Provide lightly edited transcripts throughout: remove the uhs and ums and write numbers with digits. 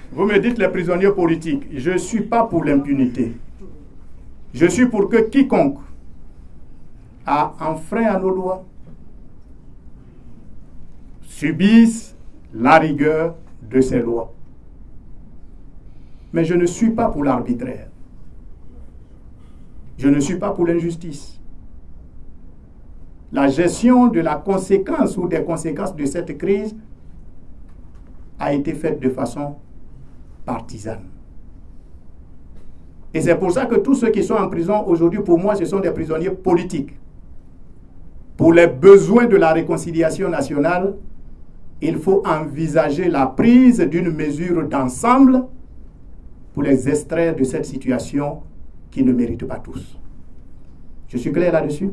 Vous me dites les prisonniers politiques. Je ne suis pas pour l'impunité. Je suis pour que quiconque a enfreint à nos lois subisse la rigueur de ces lois. Mais je ne suis pas pour l'arbitraire. Je ne suis pas pour l'injustice. La gestion de la conséquence ou des conséquences de cette crise a été faite de façon partisane. Et c'est pour ça que tous ceux qui sont en prison aujourd'hui, pour moi, ce sont des prisonniers politiques. Pour les besoins de la réconciliation nationale, il faut envisager la prise d'une mesure d'ensemble pour les extraire de cette situation qui ne mérite pas tous. Je suis clair là-dessus?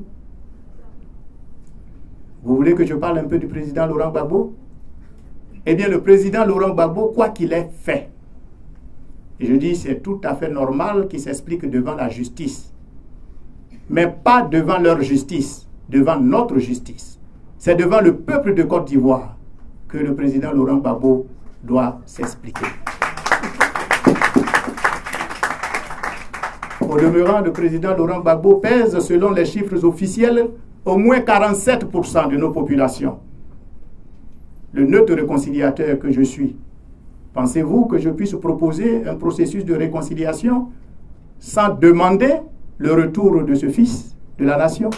Vous voulez que je parle un peu du président Laurent Gbagbo? Eh bien, le président Laurent Gbagbo, quoi qu'il ait fait, et je dis c'est tout à fait normal qu'il s'explique devant la justice, mais pas devant leur justice, devant notre justice. C'est devant le peuple de Côte d'Ivoire que le président Laurent Gbagbo doit s'expliquer. Au demeurant, le président Laurent Gbagbo pèse, selon les chiffres officiels, au moins 47% de nos populations. Le neutre réconciliateur que je suis, pensez-vous que je puisse proposer un processus de réconciliation sans demander le retour de ce fils de la nation?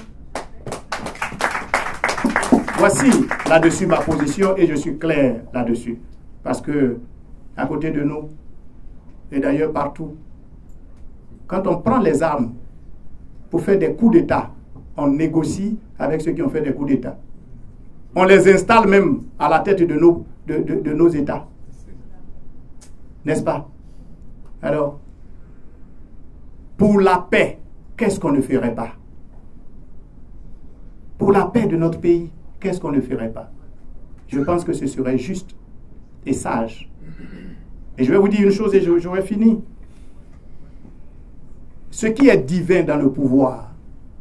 Voici là-dessus ma position et je suis clair là-dessus. Parce que, à côté de nous, et d'ailleurs partout, quand on prend les armes pour faire des coups d'État, on négocie avec ceux qui ont fait des coups d'État. On les installe même à la tête de nos États. N'est-ce pas? Alors, pour la paix, qu'est-ce qu'on ne ferait pas? Pour la paix de notre pays, qu'est-ce qu'on ne ferait pas? Je pense que ce serait juste et sage. Et je vais vous dire une chose et j'aurai fini. Ce qui est divin dans le pouvoir,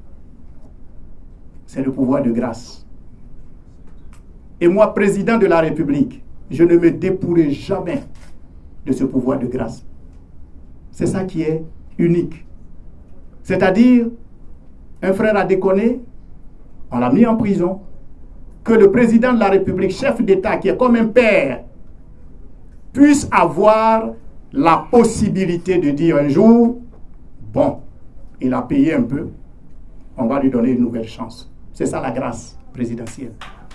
c'est le pouvoir de grâce. Et moi, président de la République, je ne me dépouillerai jamais de ce pouvoir de grâce. C'est ça qui est unique. C'est-à-dire, un frère a déconné, on l'a mis en prison, que le président de la République, chef d'État, qui est comme un père, puisse avoir la possibilité de dire un jour, bon, il a payé un peu, on va lui donner une nouvelle chance. C'est ça la grâce présidentielle.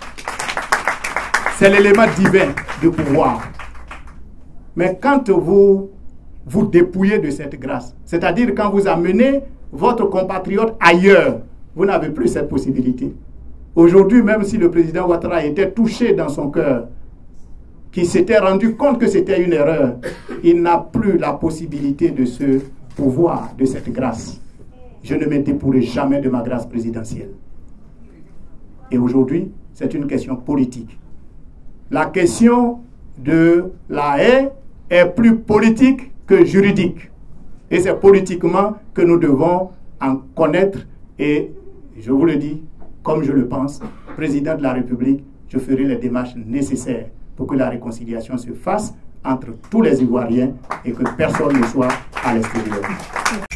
C'est l'élément divin du pouvoir. Mais quand vous vous dépouillez de cette grâce, c'est-à-dire quand vous amenez votre compatriote ailleurs, vous n'avez plus cette possibilité. Aujourd'hui, même si le président Ouattara était touché dans son cœur, qu'il s'était rendu compte que c'était une erreur, il n'a plus la possibilité de ce pouvoir, de cette grâce. Je ne me dépouillerai jamais de ma grâce présidentielle. Et aujourd'hui, c'est une question politique. La question de la haie est plus politique que juridique. Et c'est politiquement que nous devons en connaître. Et je vous le dis, comme je le pense, président de la République, je ferai les démarches nécessaires pour que la réconciliation se fasse entre tous les Ivoiriens et que personne ne soit à l'extérieur.